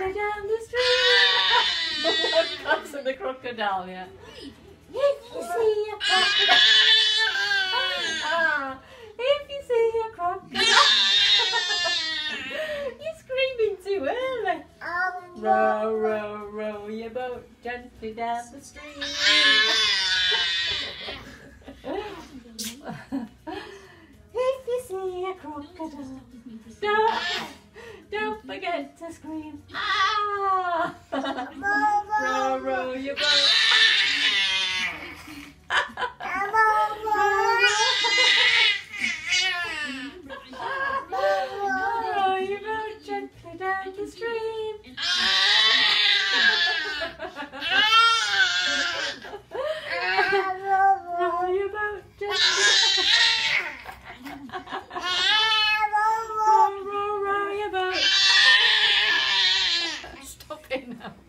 gently down the stream. What comes in the crocodile, yeah? If you see a crocodile, if you see a crocodile, you're screaming too early. Row, row, row your boat gently down the stream. If you see a crocodile, don't forget to scream. Row, row your boat. Row your boat gently down the stream. Row your boat gently. Row your boat. Stop it now.